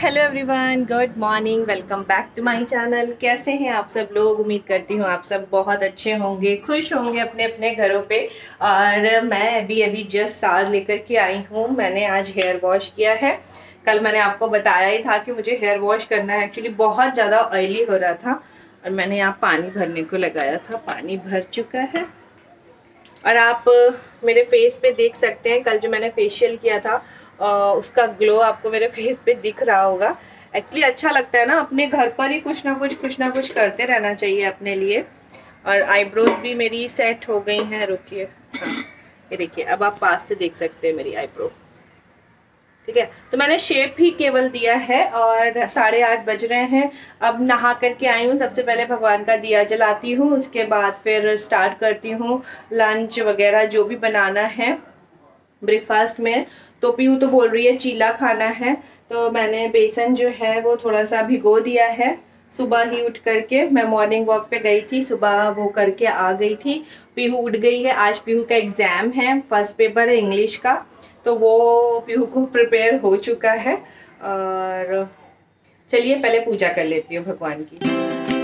Hello everyone, good morning, welcome back to my channel. कैसे हैं आप सब लोग? उम्मीद करती हूँ आप सब बहुत अच्छे होंगे, खुश होंगे अपने अपने घरों पे। और मैं अभी जस्ट सार लेकर के आई हूँ। मैंने आज हेयर वॉश किया है। कल मैंने आपको बताया ही था कि मुझे हेयर वॉश करना है। एक्चुअली बहुत ज़्यादा ऑयली हो रहा था और मैंने यहाँ पानी भरने को लगाया था। पानी भर चुका है और आप मेरे फेस पे देख सकते हैं, कल जो मैंने फेशियल किया था उसका ग्लो आपको मेरे फेस पे दिख रहा होगा। एक्चुअली अच्छा लगता है ना, अपने घर पर ही कुछ ना कुछ करते रहना चाहिए अपने लिए। और आईब्रोज भी मेरी सेट हो गई हैं। रुकिए, हाँ ये देखिए, अब आप पास से देख सकते हैं मेरी आईब्रो। ठीक है, तो मैंने शेप ही केवल दिया है और 8:30 बज रहे हैं। अब नहा करके आई हूँ। सबसे पहले भगवान का दिया जलाती हूँ, उसके बाद फिर स्टार्ट करती हूँ लंच वगैरह जो भी बनाना है ब्रेकफास्ट में। तो पीयू तो बोल रही है चीला खाना है, तो मैंने बेसन जो है वो थोड़ा सा भिगो दिया है। सुबह ही उठ करके मैं मॉर्निंग वॉक पे गई थी, सुबह वो करके आ गई थी। पीहू उठ गई है। आज पीहू का एग्ज़ाम है, फर्स्ट पेपर है इंग्लिश का, तो वो पीहू को प्रिपेयर हो चुका है। और चलिए पहले पूजा कर लेती हूँ भगवान की।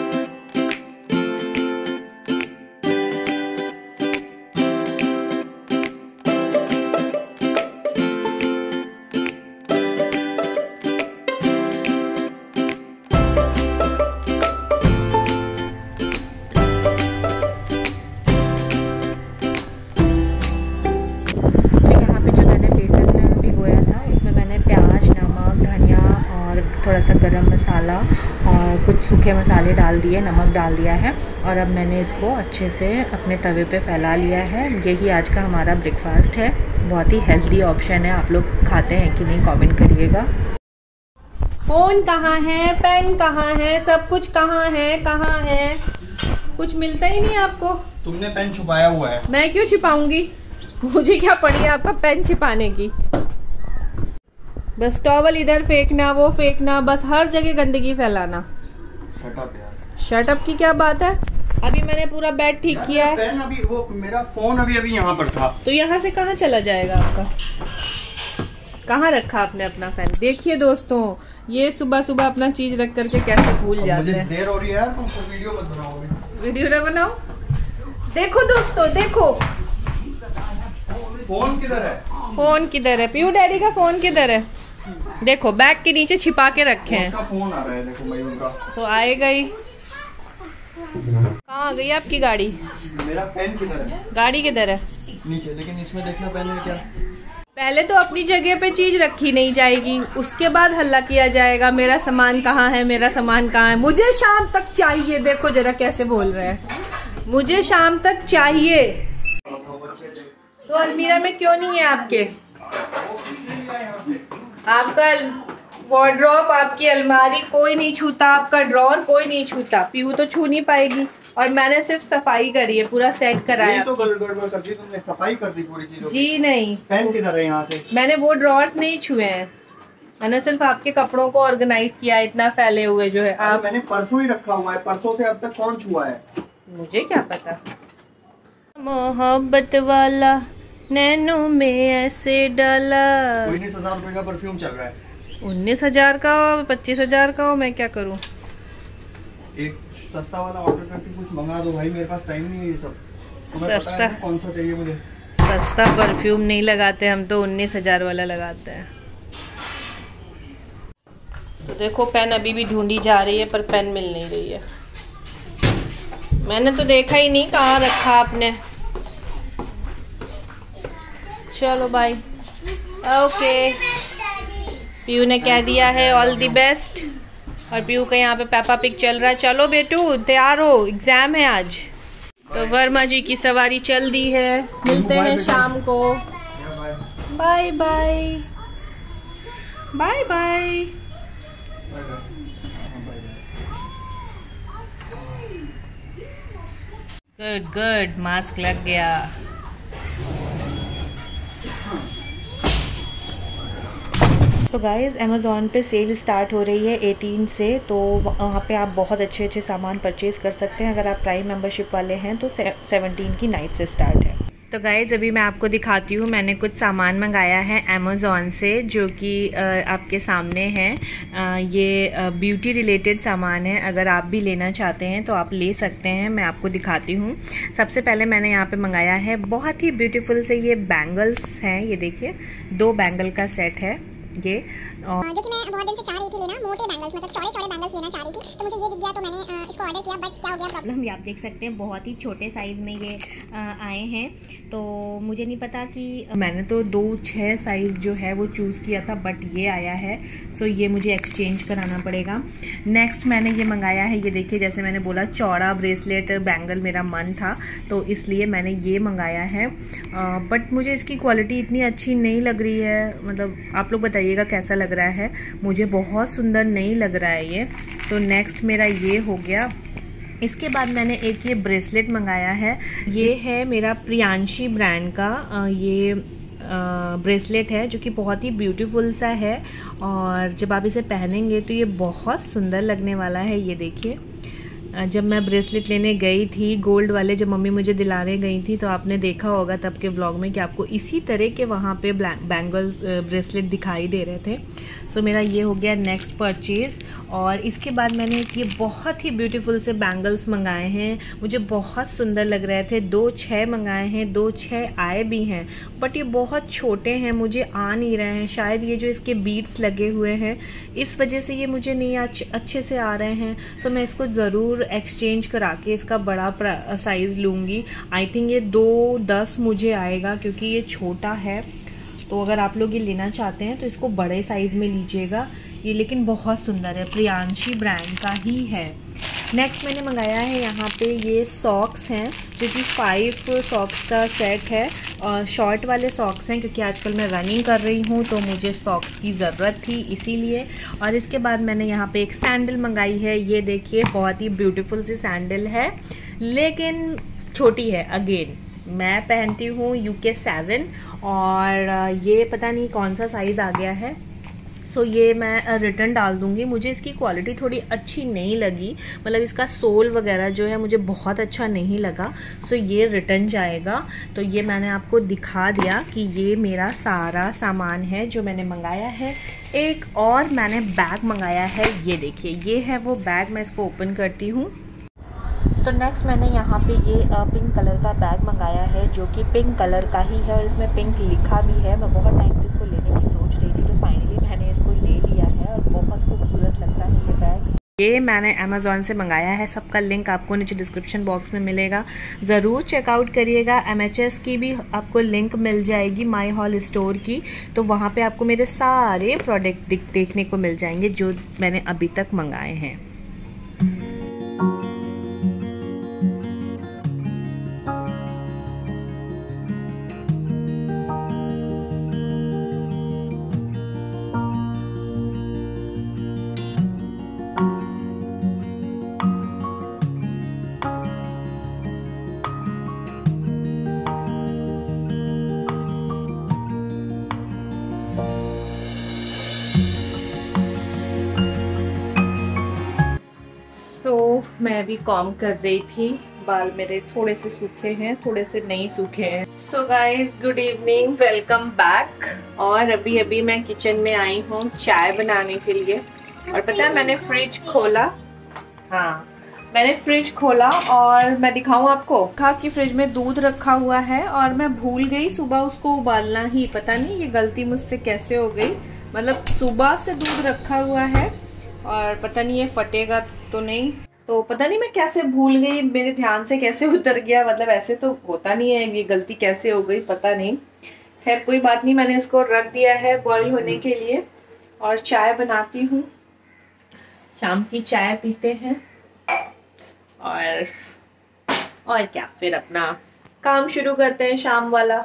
थोड़ा सा गरम मसाला और कुछ सूखे मसाले डाल दिए, नमक डाल दिया है और अब मैंने इसको अच्छे से अपने तवे पे फैला लिया है। यही आज का हमारा ब्रेकफास्ट है। बहुत ही हेल्दी ऑप्शन है। आप लोग खाते हैं कि नहीं कमेंट करिएगा। फ़ोन कहाँ है, पेन कहाँ है, सब कुछ कहाँ है? कुछ मिलता ही नहीं आपको। तुमने पेन छुपाया हुआ है। मैं क्यों छिपाऊंगी? मुझे क्या पड़ी है आपका पेन छिपाने की? बस टॉवल इधर फेंकना, वो फेंकना, बस हर जगह गंदगी फैलाना। शट अप यार। शट अप की क्या बात है? अभी मैंने पूरा बेड ठीक किया है। पेन अभी, वो मेरा फोन अभी यहाँ पर था। तो यहाँ से कहाँ चला जाएगा आपका? कहाँ रखा आपने अपना पेन? देखिए दोस्तों, ये सुबह सुबह अपना चीज रख करके कैसे भूल जाते हैं। देर हो रही है यार, तुम वीडियो मत बनाओ। वीडियो ना बनाओ। देखो दोस्तों, देखो फोन किधर है? फोन किधर है? पीयू डैडी का फोन किधर है? देखो बैग के नीचे छिपा के रखे हैं। उसका फोन आ रहा है, देखो मयूर का। तो आएगा ही। कहाँ आ गई आपकी गाड़ी? मेरा पेन किधर है? गाड़ी किधर है? नीचे, लेकिन इसमें देखना पेन है क्या? पहले तो अपनी जगह पे चीज रखी नहीं जाएगी, उसके बाद हल्ला किया जाएगा मेरा सामान कहाँ है, मेरा सामान कहाँ है। मुझे शाम तक चाहिए। देखो जरा कैसे बोल रहे हैं, मुझे शाम तक चाहिए। तो अलमीरा में क्यों नहीं है आपके? आपका वार्डरोब, आपकी अलमारी कोई नहीं छूता, आपका ड्रॉर कोई नहीं छूता। पीयू तो छू नहीं पाएगी। और मैंने सिर्फ सफाई करी है, पूरा सेट कराया। तो गड़बड़ कर दी तुमने, सफाई कर दी पूरी चीजों की। जी नहीं। पेन किधर है? यहाँ से मैंने वो ड्रॉर्स नहीं छुए हैं, मैंने सिर्फ आपके कपड़ों को ऑर्गेनाइज किया। इतना फैले हुए जो है आप। मैंने परसों ही रखा हुआ है, परसों से अब तक कौन छुआ है? मुझे क्या पता। मोहब्बत वाला नैनों में ऐसे डाला। 19,000 रुपए का परफ्यूम चल रहा है। 19,000 का हो, 25,000 का हो, मैं क्या करूं? एक सस्ता वाला ऑर्डर करके कुछ मंगा दो भाई, मेरे पास टाइम नहीं है ये सब। तुम्हें सस्ता पता है कौन सा चाहिए मुझे? सस्ता परफ्यूम नहीं लगाते हम, तो 19,000 वाला लगाते हैं। तो देखो पेन अभी भी ढूंढी जा रही है, पर पेन मिल नहीं रही है। मैंने तो देखा ही नहीं कहाँ रखा आपने। चलो बाय। ओके, पीयू ने कह दिया है ऑल द बेस्ट। और पीयू का यहाँ पे पेपा पिग चल रहा है। चलो बेटू तैयार हो, एग्जाम है आज। तो वर्मा जी की सवारी चल दी है। मिलते हैं शाम को। Bye bye bye bye. Good good, mask लग गया। सो गाइज़, अमेज़ॉन पे सेल स्टार्ट हो रही है 18 से, तो वहाँ पे आप बहुत अच्छे अच्छे सामान परचेज़ कर सकते हैं। अगर आप प्राइम मेंबरशिप वाले हैं तो 17 की नाइट से स्टार्ट है। तो गाइज अभी मैं आपको दिखाती हूँ, मैंने कुछ सामान मंगाया है अमेज़ॉन से, जो कि आपके सामने है। ये ब्यूटी रिलेटेड सामान है। अगर आप भी लेना चाहते हैं तो आप ले सकते हैं। मैं आपको दिखाती हूँ। सबसे पहले मैंने यहाँ पे मंगाया है बहुत ही ब्यूटीफुल से ये बैंगल्स हैं। ये देखिए 2 बैंगल का सेट है ये, जो कि मैं बहुत दिन से चाह रही थी लेना, मोटे बैंगल्स, मतलब चौड़े चौड़े बैंगल्स लेना चाह रही थी, तो मुझे ये दिख गया तो मैंने इसको ऑर्डर किया। बट क्या हो गया प्रॉब्लम, भी आप देख सकते हैं बहुत ही छोटे साइज़ में ये आए हैं। तो मुझे नहीं पता कि मैंने तो 2-6 साइज़ जो है वो चूज़ किया था, बट ये आया है। सो ये मुझे एक्सचेंज कराना पड़ेगा। नेक्स्ट मैंने ये मंगाया है, ये देखिए जैसे मैंने बोला चौड़ा ब्रेसलेट बैंगल मेरा मन था, तो इसलिए मैंने ये मंगाया है। बट मुझे इसकी क्वालिटी इतनी अच्छी नहीं लग रही है। मतलब आप लोग बताइएगा कैसा लग रहा है। मुझे बहुत सुंदर नहीं लग रहा है ये। तो नेक्स्ट मेरा ये हो गया। इसके बाद मैंने एक ये ब्रेसलेट मंगाया है। ये है मेरा प्रियांशी ब्रांड का ये ब्रेसलेट है, जो कि बहुत ही ब्यूटीफुल सा है। और जब आप इसे पहनेंगे तो ये बहुत सुंदर लगने वाला है। ये देखिए, जब मैं ब्रेसलेट लेने गई थी गोल्ड वाले, जब मम्मी मुझे दिलाने गई थी, तो आपने देखा होगा तब के व्लॉग में कि आपको इसी तरह के वहाँ पे बैंगल्स ब्रेसलेट दिखाई दे रहे थे। सो मेरा ये हो गया नेक्स्ट परचेज़। और इसके बाद मैंने ये बहुत ही ब्यूटीफुल से बैंगल्स मंगाए हैं। मुझे बहुत सुंदर लग रहे थे। 2-6 मंगाए हैं, 2-6 आए भी हैं, बट ये बहुत छोटे हैं, मुझे आ नहीं रहे हैं। शायद ये जो इसके बीड्स लगे हुए हैं इस वजह से ये मुझे नहीं अच्छे से आ रहे हैं। सो मैं इसको ज़रूर एक्सचेंज करा के इसका बड़ा साइज़ लूँगी। आई थिंक ये 2-10 मुझे आएगा, क्योंकि ये छोटा है। तो अगर आप लोग ये लेना चाहते हैं तो इसको बड़े साइज़ में लीजिएगा। ये लेकिन बहुत सुंदर है, प्रियांशी ब्रांड का ही है। नेक्स्ट मैंने मंगाया है यहाँ पे ये सॉक्स हैं, जो कि 5 सॉक्स का सेट है। और शॉर्ट वाले सॉक्स हैं, क्योंकि आजकल मैं रनिंग कर रही हूँ तो मुझे सॉक्स की ज़रूरत थी, इसीलिए। और इसके बाद मैंने यहाँ पे एक सैंडल मंगाई है। ये देखिए बहुत ही ब्यूटीफुल सी सैंडल है, लेकिन छोटी है। अगेन मैं पहनती हूँ UK 7 और ये पता नहीं कौन सा साइज़ आ गया है। सो ये मैं रिटर्न डाल दूँगी। मुझे इसकी क्वालिटी थोड़ी अच्छी नहीं लगी, मतलब इसका सोल वगैरह जो है मुझे बहुत अच्छा नहीं लगा। सो ये रिटर्न जाएगा। तो ये मैंने आपको दिखा दिया कि ये मेरा सारा सामान है जो मैंने मंगाया है। एक और मैंने बैग मंगाया है, ये देखिए ये है वो बैग। मैं इसको ओपन करती हूँ। तो नेक्स्ट मैंने यहाँ पे ये पिंक कलर का बैग मंगाया है, जो कि पिंक कलर का ही है और इसमें पिंक लिखा भी है। मैं बहुत टाइम से इसको लेने की सोच रही थी, तो फाइनली मैंने इसको ले लिया है और बहुत खूबसूरत लगता है ये बैग। ये मैंने अमेज़ॉन से मंगाया है। सबका लिंक आपको नीचे डिस्क्रिप्शन बॉक्स में मिलेगा, ज़रूर चेकआउट करिएगा। MHS की भी आपको लिंक मिल जाएगी, माई हॉल स्टोर की। तो वहाँ पे आपको मेरे सारे प्रोडक्ट देखने को मिल जाएंगे जो मैंने अभी तक मंगाए हैं। मैं अभी कॉम कर रही थी, बाल मेरे थोड़े से सूखे हैं, थोड़े से नहीं सूखे हैं। So guys good evening, welcome back. और अभी मैं किचन में आई हूँ चाय बनाने के लिए। और पता है मैंने फ्रिज खोला, हाँ मैंने फ्रिज खोला और मैं दिखाऊं आपको, कहा कि फ्रिज में दूध रखा हुआ है और मैं भूल गई सुबह उसको उबालना ही। पता नहीं ये गलती मुझसे कैसे हो गई। मतलब सुबह से दूध रखा हुआ है और पता नहीं ये फटेगा तो नहीं, तो पता नहीं मैं कैसे भूल गई, मेरे ध्यान से कैसे उतर गया। मतलब ऐसे तो होता नहीं है, ये गलती कैसे हो गई पता नहीं। खैर कोई बात नहीं, मैंने इसको रख दिया है बॉईल होने के लिए और चाय बनाती हूँ। शाम की चाय पीते हैं और क्या, फिर अपना काम शुरू करते हैं शाम वाला।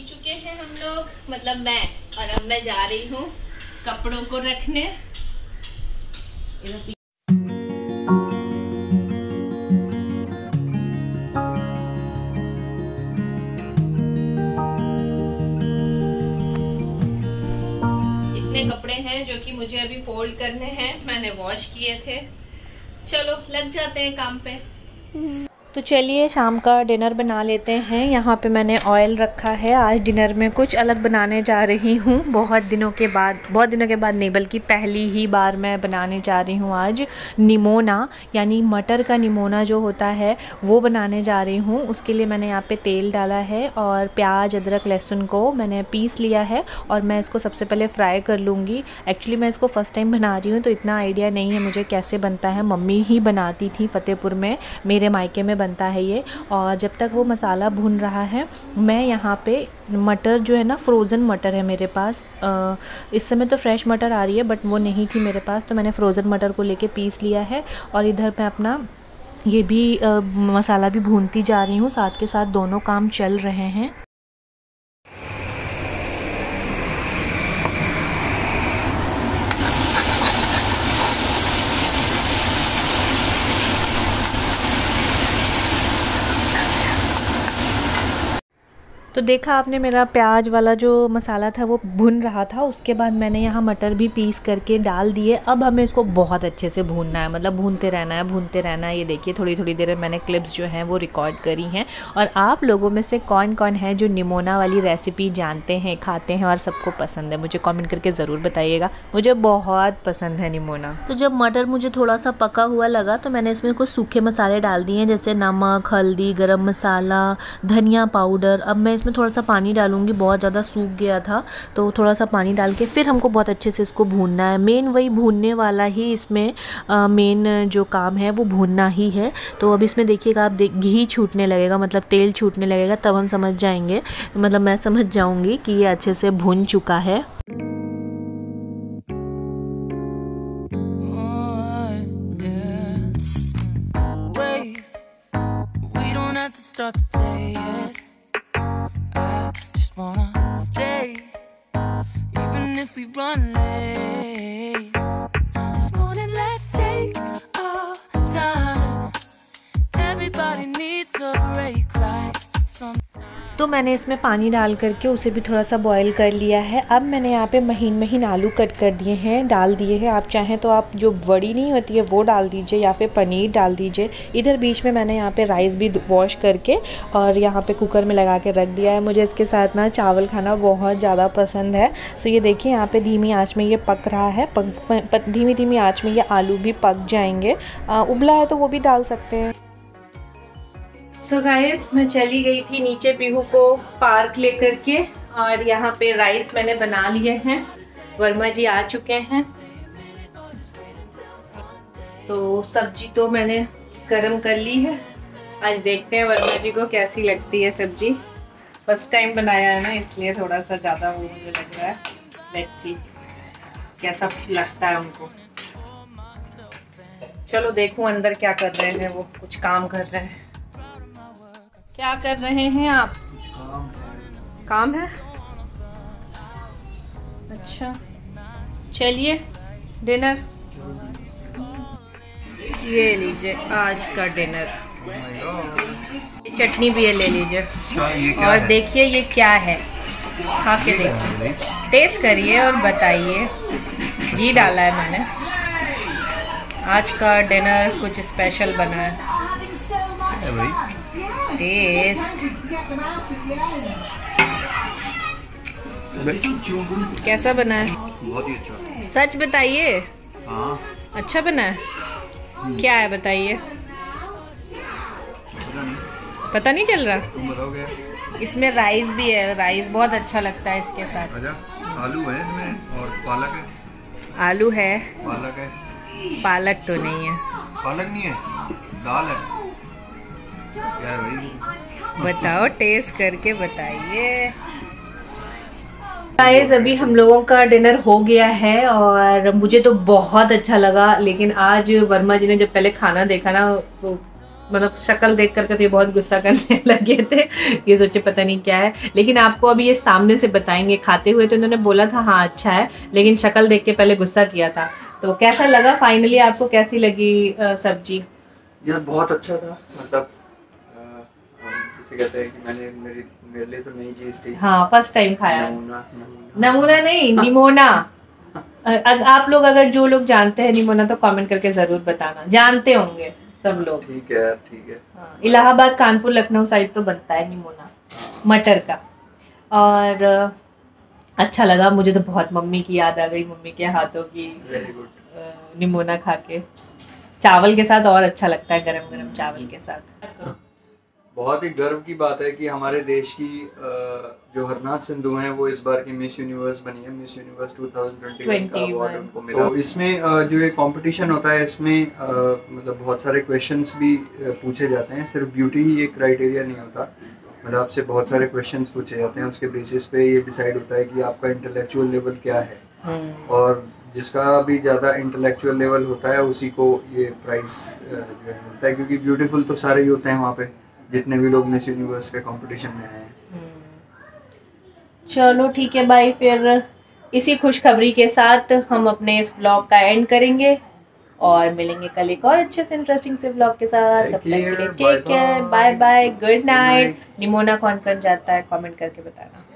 पी चुके हैं हम लोग, मतलब मैं, और अब मैं जा रही हूँ कपड़ों को रखने। इतने कपड़े हैं जो कि मुझे अभी फोल्ड करने हैं, मैंने वॉश किए थे। चलो लग जाते हैं काम पे। तो चलिए शाम का डिनर बना लेते हैं। यहाँ पे मैंने ऑयल रखा है। आज डिनर में कुछ अलग बनाने जा रही हूँ, बहुत दिनों के बाद नहीं बल्कि पहली ही बार मैं बनाने जा रही हूँ आज निमोना, यानी मटर का निमोना जो होता है वो बनाने जा रही हूँ। उसके लिए मैंने यहाँ पे तेल डाला है और प्याज अदरक लहसुन को मैंने पीस लिया है और मैं इसको सबसे पहले फ्राई कर लूँगी। एक्चुअली मैं इसको फ़र्स्ट टाइम बना रही हूँ तो इतना आइडिया नहीं है मुझे कैसे बनता है। मम्मी ही बनाती थी फतेहपुर में, मेरे मायके में बनता है ये। और जब तक वो मसाला भून रहा है मैं यहाँ पे मटर जो है ना, फ्रोज़न मटर है मेरे पास। इस समय तो फ्रेश मटर आ रही है बट वो नहीं थी मेरे पास, तो मैंने फ्रोज़न मटर को लेके पीस लिया है। और इधर मैं अपना ये भी मसाला भी भूनती जा रही हूँ, साथ के साथ दोनों काम चल रहे हैं। तो देखा आपने मेरा प्याज वाला जो मसाला था वो भुन रहा था, उसके बाद मैंने यहाँ मटर भी पीस करके डाल दिए। अब हमें इसको बहुत अच्छे से भूनना है, मतलब भूनते रहना है। ये देखिए थोड़ी थोड़ी देर में मैंने क्लिप्स जो हैं वो रिकॉर्ड करी हैं। और आप लोगों में से कौन कौन है जो निमोना वाली रेसिपी जानते हैं, खाते हैं और सबको पसंद है, मुझे कॉमेंट करके ज़रूर बताइएगा। मुझे बहुत पसंद है निमोना। तो जब मटर मुझे थोड़ा सा पका हुआ लगा तो मैंने इसमें कुछ सूखे मसाले डाल दिए हैं, जैसे नमक, हल्दी, गरम मसाला, धनिया पाउडर। अब मैं इसमें थोड़ा सा पानी डालूंगी, बहुत ज़्यादा सूख गया था तो थोड़ा सा पानी डाल के फिर हमको बहुत अच्छे से इसको भूनना है। मेन वही भूनने वाला ही इसमें मेन जो काम है वो भूनना ही है। तो अब इसमें देखिएगा आप घी छूटने लगेगा, मतलब तेल छूटने लगेगा, तब हम समझ जाएंगे, मतलब मैं समझ जाऊंगी कि ये अच्छे से भून चुका है। Wanna stay even if we run late. This morning let's take our time. Everybody needs a break right sometimes. तो मैंने इसमें पानी डाल करके उसे भी थोड़ा सा बॉईल कर लिया है। अब मैंने यहाँ पे महीन महीन आलू कट कर दिए हैं, डाल दिए हैं। आप चाहें तो आप जो बड़ी नहीं होती है वो डाल दीजिए या फिर पनीर डाल दीजिए। इधर बीच में मैंने यहाँ पे राइस भी वॉश करके और यहाँ पे कुकर में लगा के रख दिया है। मुझे इसके साथ ना चावल खाना बहुत ज़्यादा पसंद है। सो ये देखिए यहाँ पे धीमी आँच में ये पक रहा है। धीमी आँच में ये आलू भी पक जाएंगे। उबला है तो वो भी डाल सकते हैं। सो गाइस मैं चली गई थी नीचे पीहू को पार्क लेकर के, और यहाँ पे राइस मैंने बना लिए हैं। वर्मा जी आ चुके हैं, तो सब्जी तो मैंने गरम कर ली है। आज देखते हैं वर्मा जी को कैसी लगती है सब्जी। फर्स्ट टाइम बनाया है ना, इसलिए थोड़ा सा ज़्यादा वो मुझे लग रहा है। लेट्स सी कैसा लगता है उनको। चलो देखूं अंदर क्या कर रहे हैं वो, कुछ काम कर रहे हैं। क्या कर रहे हैं आप? काम है। अच्छा चलिए डिनर, ये लीजिए आज का डिनर। चटनी भी है, ले लीजिए। और देखिए ये क्या है, खा के देखिए, टेस्ट करिए और बताइए। घी डाला है मैंने। आज का डिनर कुछ स्पेशल बना है। टेस्ट कैसा बना है? बहुत ही अच्छा। सच बताइए। हाँ अच्छा बना है। क्या है बताइए? पता नहीं चल रहा? तुम बताओगे। इसमें राइस भी है, राइस बहुत अच्छा लगता है इसके साथ। अच्छा आलू है इसमें और पालक है। आलू है, पालक है। पालक तो नहीं है। पालक नहीं है, दाल है। क्या है भाई? बताओ, टेस्ट करके बताइए। गाइस अभी हम लोगों का डिनर हो गया है और मुझे तो बहुत अच्छा लगा। लेकिन आज वर्मा जी ने जब पहले खाना देखा ना, वो मतलब शक्ल देख करके तो ये बहुत गुस्सा करने लगे थे, ये सोचे पता नहीं क्या है। लेकिन आपको अभी ये सामने से बताएंगे। खाते हुए तो इन्होंने बोला था हाँ अच्छा है, लेकिन शक्ल देख के पहले गुस्सा किया था। तो कैसा लगा फाइनली, आपको कैसी लगी सब्जी? यार बहुत अच्छा था, मतलब जिसे कहते हैं कि मेरे लिए तो नई चीज़ थी। हाँ फर्स्ट टाइम खाया। नमूना नमूना नहीं, निमोना। आप लोग अगर जो लोग जानते हैं निमोना तो कमेंट करके जरूर बताना, जानते होंगे सब लोग। ठीक है ठीक है। हाँ, इलाहाबाद, कानपुर, लखनऊ साइड तो बनता है निमोना मटर का। और अच्छा लगा मुझे तो, बहुत मम्मी की याद आ गई, मम्मी के हाथों की वेरी गुड। निमोना खा के। चावल के साथ और अच्छा लगता है, गरम गरम चावल के साथ। बहुत ही गर्व की बात है कि हमारे देश की जो हरनाथ सिंधु हैं वो इस बार की मिस यूनिवर्स बनी है। मिस यूनिवर्स 2021 का अवार्ड उनको मिला। तो इसमें जो ये कंपटीशन होता है इसमें मतलब बहुत सारे क्वेश्चंस भी पूछे जाते हैं। सिर्फ ब्यूटी ही एक क्राइटेरिया नहीं होता, मतलब आपसे बहुत सारे क्वेश्चंस पूछे जाते हैं। उसके बेसिस पे ये डिसाइड होता है कि आपका इंटेलेक्चुअल लेवल क्या है, और जिसका भी ज़्यादा इंटेलेक्चुअल लेवल होता है उसी को ये प्राइस मिलता है, क्योंकि ब्यूटीफुल तो सारे ही होते हैं वहाँ पे, जितने भी लोग मिस यूनिवर्स के कंपटीशन में आए हैं। चलो ठीक है भाई, फिर इसी खुशखबरी के साथ हम अपने इस व्लॉग का एंड करेंगे और मिलेंगे कल एक और अच्छे से इंटरेस्टिंग से व्लॉग के साथ। तब तक के लिए take care, bye bye, good night. निमोना कौन कर जाता है कमेंट करके बताना।